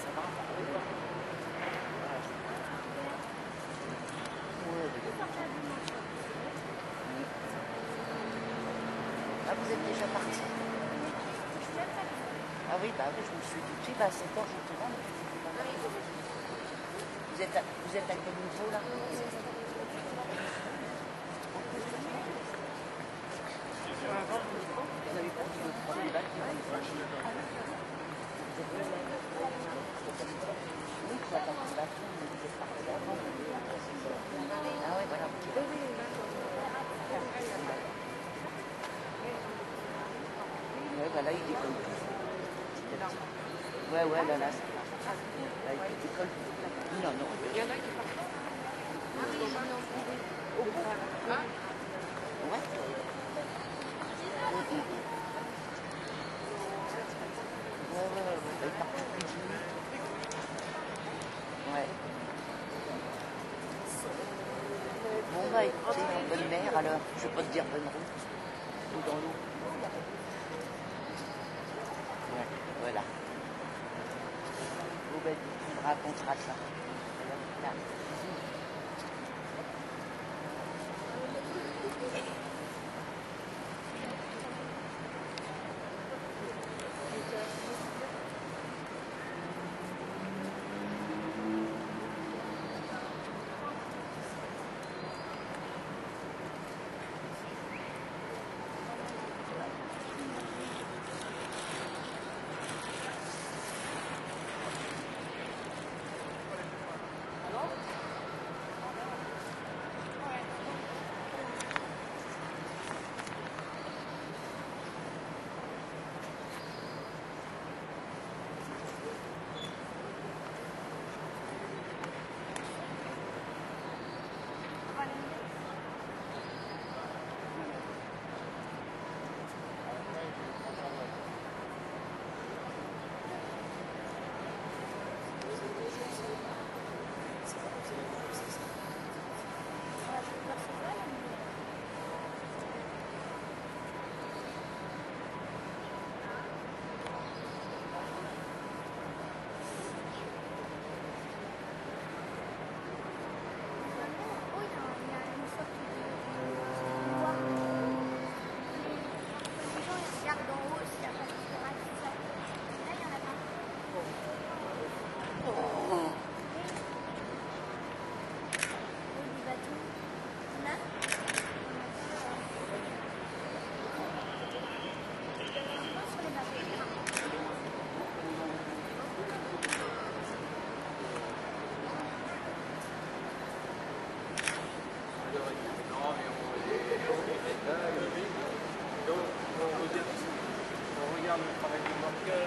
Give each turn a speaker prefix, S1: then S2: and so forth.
S1: ça va. Ah, vous êtes déjà parti? Ah oui, bah oui, je me suis dit, bah à 7 heures, je te rends. Vous êtes à quel niveau là? Vous avez pas dit le premier bac? Oui, quoi, quand vous bac, vous êtes parti avant. Ah ouais, voilà. Ouais, bah là, il décolle tout. Ouais, ouais, là, là, il décolle. Non, non.
S2: Il y en a qui partent. Au bout. Hein?
S1: Ouais. Ouais. Il part toutes les 10 minutes. Ouais. Bon, bah écoutez, bonne mer alors. Je vais pas te dire bonne route. Ou dans l'eau. Ouais, voilà. Bon, ben, tu me raconteras ça. Là.
S3: On regarde le travail du marqueur.